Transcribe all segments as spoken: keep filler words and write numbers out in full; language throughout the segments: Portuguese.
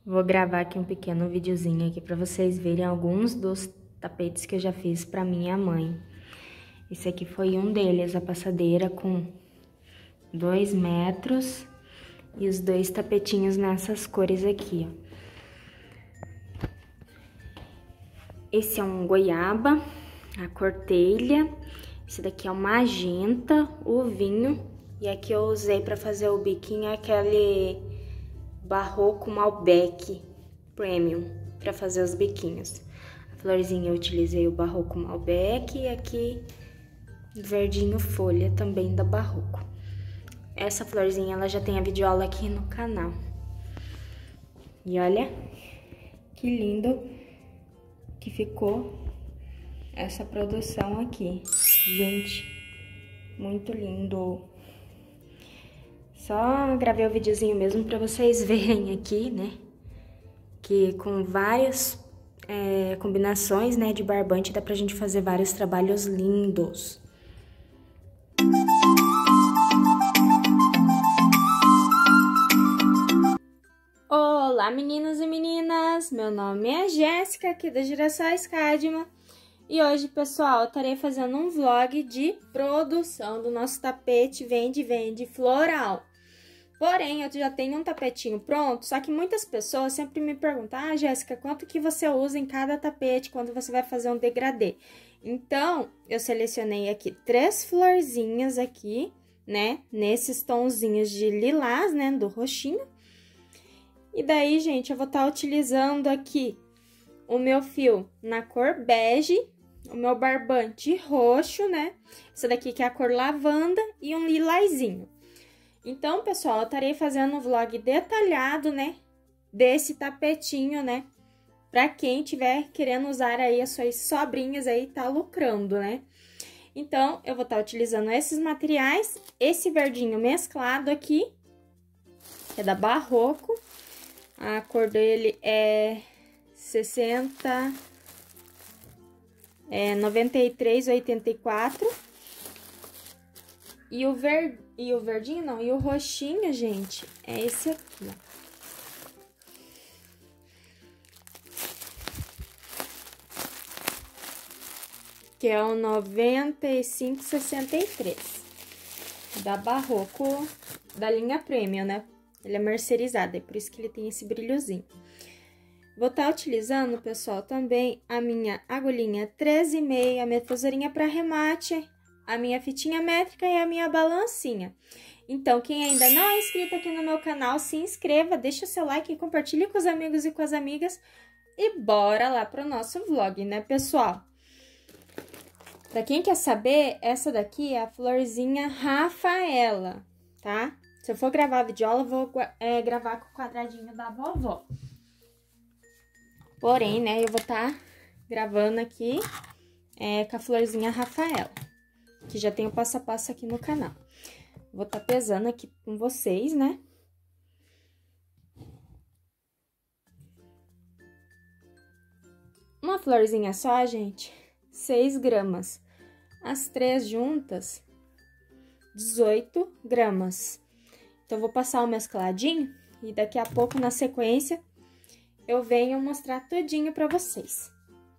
Vou gravar aqui um pequeno videozinho aqui para vocês verem alguns dos tapetes que eu já fiz para minha mãe. Esse aqui foi um deles, a passadeira com dois metros e os dois tapetinhos nessas cores aqui, ó. Esse é um goiaba, a cor telha. Esse daqui é o magenta, o vinho. E aqui eu usei para fazer o biquinho aquele barroco Malbec Premium, para fazer os biquinhos. A florzinha eu utilizei o barroco Malbec e aqui verdinho folha também da barroco. Essa florzinha ela já tem a videoaula aqui no canal. E olha que lindo que ficou essa produção aqui. Gente, muito lindo. Só gravei o videozinho mesmo pra vocês verem aqui, né? Que com várias é, combinações, né, de barbante dá pra gente fazer vários trabalhos lindos. Olá, meninos e meninas! Meu nome é Jéssica, aqui da Girassóis Cadma. E hoje, pessoal, eu estarei fazendo um vlog de produção do nosso tapete Vende Vende Floral. Porém, eu já tenho um tapetinho pronto, só que muitas pessoas sempre me perguntam: ah, Jéssica, quanto que você usa em cada tapete quando você vai fazer um degradê? Então, eu selecionei aqui três florzinhas aqui, né, nesses tonzinhos de lilás, né, do roxinho. E daí, gente, eu vou estar utilizando aqui o meu fio na cor bege, o meu barbante roxo, né? Essa daqui que é a cor lavanda e um lilazinho. Então, pessoal, eu estarei fazendo um vlog detalhado, né? Desse tapetinho, né? Pra quem tiver querendo usar aí as suas sobrinhas aí, tá lucrando, né? Então, eu vou estar utilizando esses materiais. Esse verdinho mesclado aqui, que é da Barroco. A cor dele é sessenta, é noventa e três, oitenta e quatro. E o ver, e o verdinho não, e o roxinho, gente, é esse aqui, ó. Que é o noventa e cinco, sessenta e três. Da Barroco, da linha Premium, né? Ele é mercerizado, é por isso que ele tem esse brilhozinho. Vou estar utilizando, pessoal, também a minha agulhinha treze e meia, a minha tesourinha para remate, a minha fitinha métrica e a minha balancinha. Então, quem ainda não é inscrito aqui no meu canal, se inscreva, deixa o seu like e compartilhe com os amigos e com as amigas. E bora lá pro nosso vlog, né, pessoal? Pra quem quer saber, essa daqui é a florzinha Rafaela, tá? Se eu for gravar a videoaula, eu vou é, gravar com o quadradinho da vovó. Porém, né, eu vou estar tá gravando aqui é, com a florzinha Rafaela, que já tem o passo a passo aqui no canal. Vou estar tá pesando aqui com vocês, né? Uma florzinha só, gente, seis gramas. As três juntas, dezoito gramas. Então, eu vou passar o mescladinho e daqui a pouco, na sequência, eu venho mostrar tudinho pra vocês.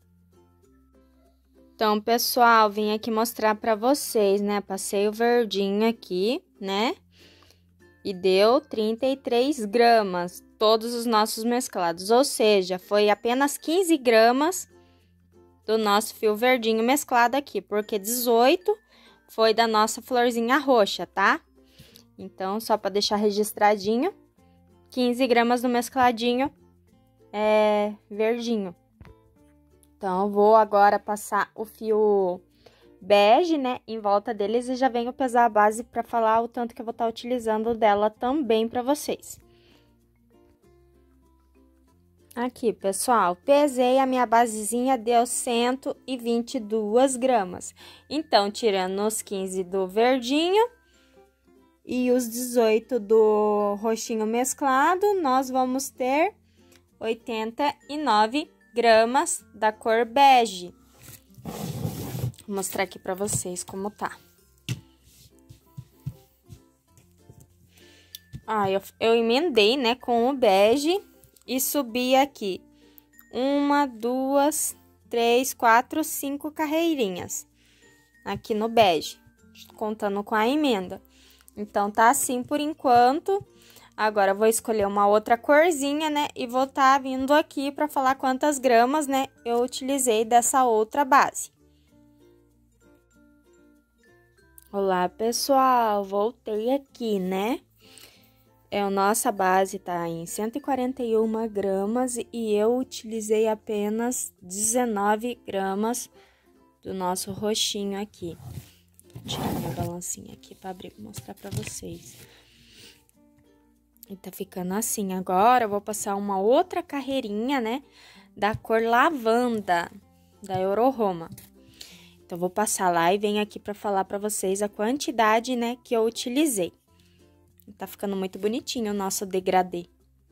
Então, pessoal, vim aqui mostrar pra vocês, né? Passei o verdinho aqui, né? E deu trinta e três gramas, todos os nossos mesclados. Ou seja, foi apenas quinze gramas do nosso fio verdinho mesclado aqui, porque dezoito foi da nossa florzinha roxa, tá? Então, só para deixar registradinho, quinze gramas do mescladinho é, verdinho. Então, eu vou agora passar o fio bege, né, em volta deles e já venho pesar a base para falar o tanto que eu vou estar utilizando dela também para vocês. Aqui, pessoal, pesei a minha basezinha, deu cento e vinte e duas gramas. Então, tirando os quinze do verdinho e os dezoito do roxinho mesclado, nós vamos ter oitenta e nove gramas da cor bege. Vou mostrar aqui pra vocês como tá. Ah, eu, eu emendei, né, com o bege e subir aqui uma, duas, três, quatro, cinco carreirinhas aqui no bege, contando com a emenda. Então, tá assim por enquanto. Agora, eu vou escolher uma outra corzinha, né? E vou tá vindo aqui para falar quantas gramas, né, eu utilizei dessa outra base. Olá, pessoal! Voltei aqui, né? É, a nossa base tá em cento e quarenta e uma gramas e eu utilizei apenas dezenove gramas do nosso roxinho aqui. Vou tirar minha balancinha aqui para abrir e mostrar para vocês. E tá ficando assim. Agora eu vou passar uma outra carreirinha, né, da cor lavanda, da Euro-Roma. Então, eu vou passar lá e venho aqui para falar para vocês a quantidade, né, que eu utilizei. Tá ficando muito bonitinho o nosso degradê.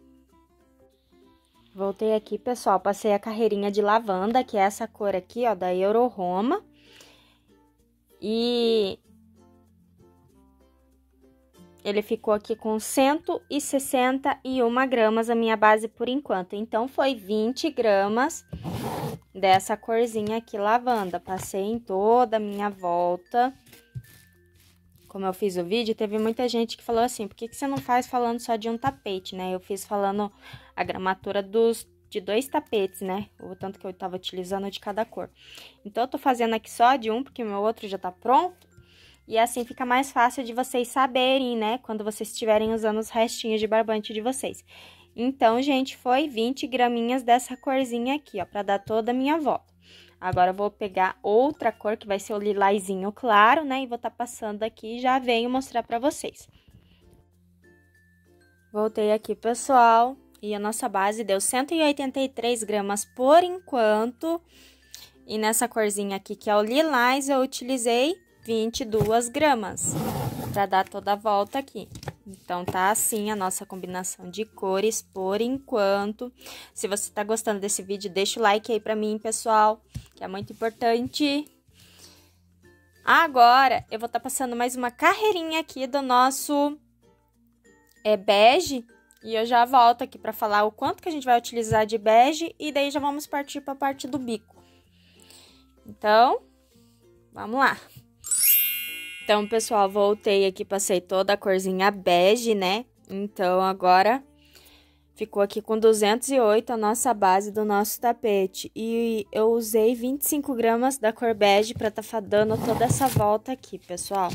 Voltei aqui, pessoal, passei a carreirinha de lavanda, que é essa cor aqui, ó, da Euro-Roma. E ele ficou aqui com cento e sessenta e uma gramas a minha base por enquanto. Então, foi vinte gramas dessa corzinha aqui, lavanda. Passei em toda a minha volta. Como eu fiz o vídeo, teve muita gente que falou assim, por que que você não faz falando só de um tapete, né? Eu fiz falando a gramatura dos, de dois tapetes, né? O tanto que eu tava utilizando de cada cor. Então, eu tô fazendo aqui só de um, porque o meu outro já tá pronto. E assim fica mais fácil de vocês saberem, né? Quando vocês estiverem usando os restinhos de barbante de vocês. Então, gente, foi vinte graminhas dessa corzinha aqui, ó, pra dar toda a minha volta. Agora, eu vou pegar outra cor, que vai ser o lilazinho claro, né? E vou tá passando aqui e já venho mostrar pra vocês. Voltei aqui, pessoal. E a nossa base deu cento e oitenta e três gramas por enquanto. E nessa corzinha aqui, que é o lilás, eu utilizei vinte e duas gramas. Pra dar toda a volta aqui. Então, tá assim a nossa combinação de cores por enquanto. Se você tá gostando desse vídeo, deixa o like aí pra mim, pessoal, que é muito importante. Agora, eu vou tá passando mais uma carreirinha aqui do nosso é, bege. E eu já volto aqui pra falar o quanto que a gente vai utilizar de bege. E daí, já vamos partir pra parte do bico. Então, vamos lá. Então, pessoal, voltei aqui, passei toda a corzinha bege, né? Então, agora ficou aqui com duzentos e oito a nossa base do nosso tapete. E eu usei vinte e cinco gramas da cor bege pra tá dando toda essa volta aqui, pessoal.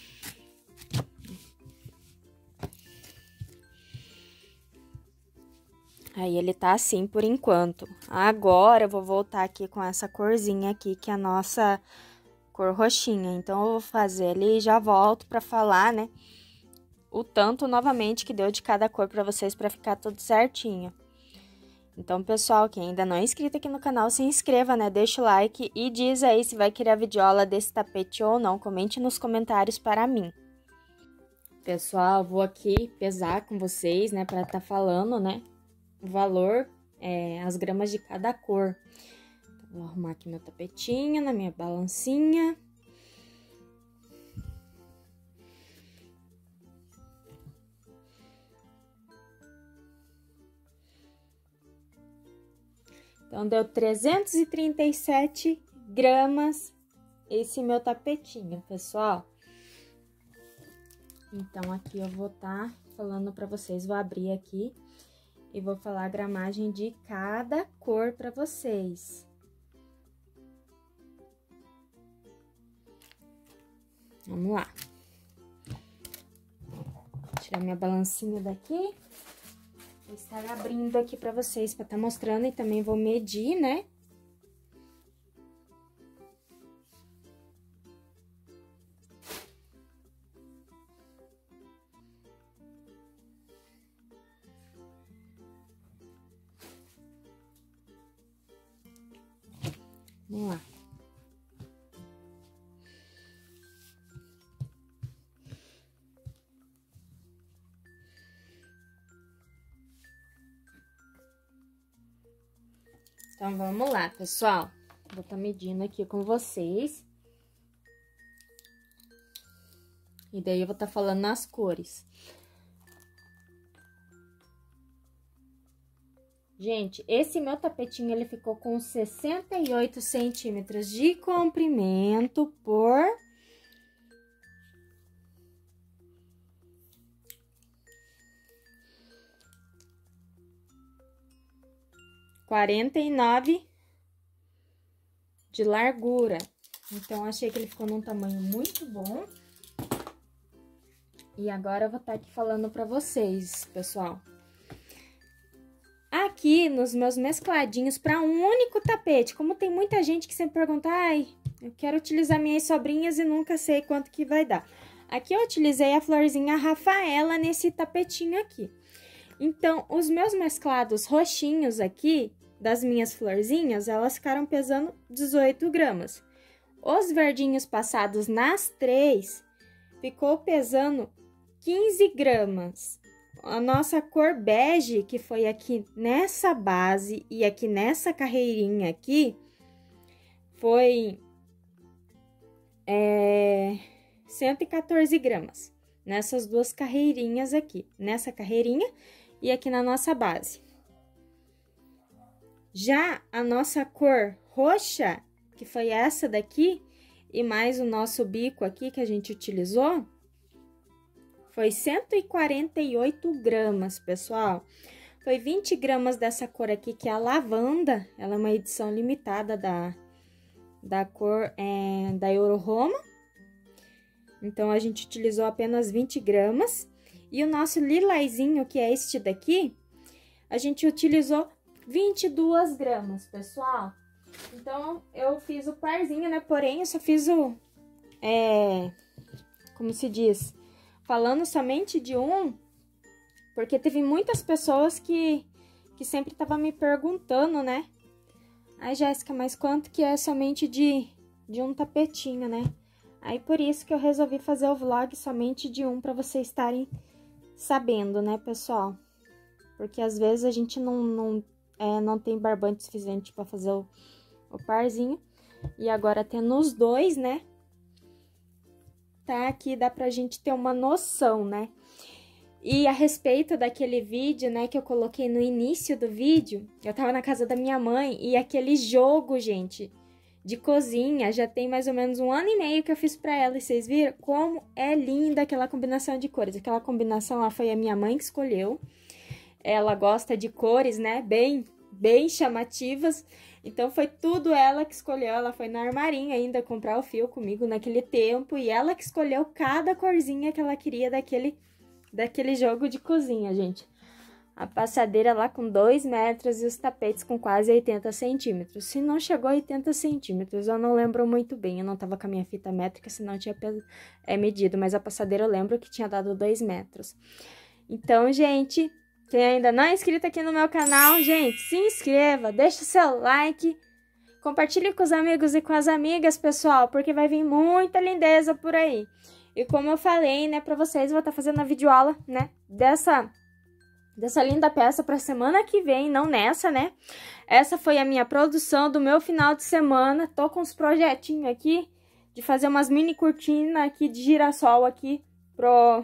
Aí, ele tá assim por enquanto. Agora, eu vou voltar aqui com essa corzinha aqui, que é a nossa cor roxinha. Então, eu vou fazer ali e já volto pra falar, né, o tanto novamente que deu de cada cor pra vocês, pra ficar tudo certinho. Então, pessoal, quem ainda não é inscrito aqui no canal, se inscreva, né, deixa o like e diz aí se vai querer a videoaula desse tapete ou não. Comente nos comentários para mim. Pessoal, vou aqui pesar com vocês, né, pra tá falando, né, o valor, é, as gramas de cada cor. Vou arrumar aqui meu tapetinho na minha balancinha. Então, deu trezentos e trinta e sete gramas esse meu tapetinho, pessoal. Então, aqui eu vou tá falando pra vocês, vou abrir aqui e vou falar a gramagem de cada cor pra vocês. Vamos lá. Vou tirar minha balancinha daqui. Vou estar abrindo aqui pra vocês, pra tá mostrando, e também vou medir, né? Vamos lá. Então, vamos lá, pessoal. Vou tá medindo aqui com vocês. E daí, eu vou tá falando nas cores. Gente, esse meu tapetinho, ele ficou com sessenta e oito centímetros de comprimento por quarenta e nove de largura. Então, achei que ele ficou num tamanho muito bom. E agora eu vou estar aqui falando pra vocês, pessoal. Aqui, nos meus mescladinhos para um único tapete, como tem muita gente que sempre pergunta, ai, eu quero utilizar minhas sobrinhas e nunca sei quanto que vai dar. Aqui eu utilizei a florzinha Rafaela nesse tapetinho aqui. Então, os meus mesclados roxinhos aqui, das minhas florzinhas, elas ficaram pesando dezoito gramas. Os verdinhos passados nas três, ficou pesando quinze gramas. A nossa cor bege, que foi aqui nessa base e aqui nessa carreirinha aqui, foi é, cento e quatorze gramas. Nessas duas carreirinhas aqui, nessa carreirinha e aqui na nossa base. Já a nossa cor roxa, que foi essa daqui, e mais o nosso bico aqui que a gente utilizou, foi cento e quarenta e oito gramas, pessoal. Foi vinte gramas dessa cor aqui, que é a lavanda. Ela é uma edição limitada da, da cor é, da Euro Roma. Então, a gente utilizou apenas vinte gramas. E o nosso lilazinho, que é este daqui, a gente utilizou vinte e duas gramas, pessoal. Então, eu fiz o parzinho, né? Porém, eu só fiz o... É, como se diz... Falando somente de um, porque teve muitas pessoas que, que sempre estavam me perguntando, né? Ai, Jéssica, mas quanto que é somente de, de um tapetinho, né? Aí, por isso que eu resolvi fazer o vlog somente de um, pra vocês estarem sabendo, né, pessoal? Porque às vezes a gente não, não, é, não tem barbante suficiente pra fazer o, o parzinho. E agora tendo os dois, né? Tá? Aqui dá pra gente ter uma noção, né? E a respeito daquele vídeo, né, que eu coloquei no início do vídeo, eu tava na casa da minha mãe e aquele jogo, gente, de cozinha, já tem mais ou menos um ano e meio que eu fiz pra ela. E vocês viram como é linda aquela combinação de cores. Aquela combinação lá foi a minha mãe que escolheu. Ela gosta de cores, né, bem, bem chamativas. Então, foi tudo ela que escolheu. Ela foi na armarinha ainda comprar o fio comigo naquele tempo. E ela que escolheu cada corzinha que ela queria daquele, daquele jogo de cozinha, gente. A passadeira lá com dois metros e os tapetes com quase oitenta centímetros. Se não chegou a oitenta centímetros, eu não lembro muito bem. Eu não tava com a minha fita métrica, senão eu tinha é, medido. Mas a passadeira eu lembro que tinha dado dois metros. Então, gente... Quem ainda não é inscrito aqui no meu canal, gente, se inscreva, deixa o seu like, compartilhe com os amigos e com as amigas, pessoal, porque vai vir muita lindeza por aí. E como eu falei, né, pra vocês, eu vou estar fazendo a videoaula, né, dessa, dessa linda peça pra semana que vem, não nessa, né. Essa foi a minha produção do meu final de semana, tô com uns projetinhos aqui de fazer umas mini cortinas aqui de girassol aqui pro...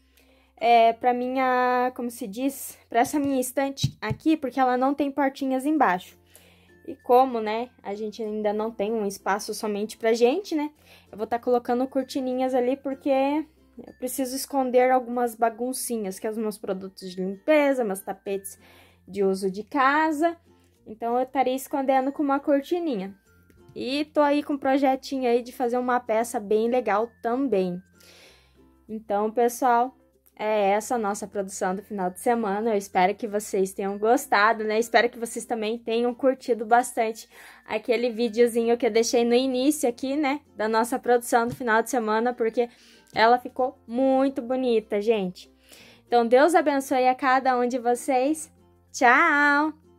É, pra minha, como se diz, pra essa minha estante aqui, porque ela não tem portinhas embaixo. E como, né, a gente ainda não tem um espaço somente pra gente, né, eu vou estar tá colocando cortininhas ali, porque eu preciso esconder algumas baguncinhas, que são os meus produtos de limpeza, meus tapetes de uso de casa. Então, eu estaria escondendo com uma cortininha. E tô aí com um projetinho aí de fazer uma peça bem legal também. Então, pessoal... É essa a nossa produção do final de semana. Eu espero que vocês tenham gostado, né? Espero que vocês também tenham curtido bastante aquele videozinho que eu deixei no início aqui, né? Da nossa produção do final de semana, porque ela ficou muito bonita, gente. Então, Deus abençoe a cada um de vocês. Tchau!